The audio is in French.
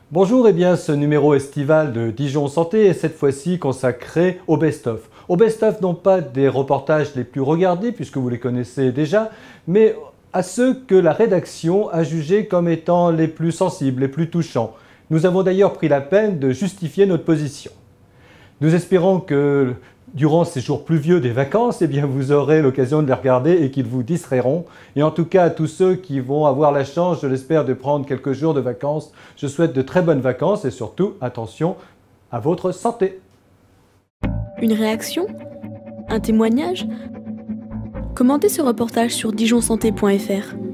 Bonjour, et bien ce numéro estival de Dijon Santé est cette fois-ci consacré au best-of. Au best-of non pas des reportages les plus regardés puisque vous les connaissez déjà, mais à ceux que la rédaction a jugés comme étant les plus sensibles, les plus touchants. Nous avons d'ailleurs pris la peine de justifier notre position. Nous espérons que durant ces jours pluvieux des vacances, vous aurez l'occasion de les regarder et qu'ils vous distrairont. Et en tout cas, à tous ceux qui vont avoir la chance, je l'espère, de prendre quelques jours de vacances, je souhaite de très bonnes vacances et surtout, attention à votre santé. Une réaction? Un témoignage? Commentez ce reportage sur dijonsanté.fr.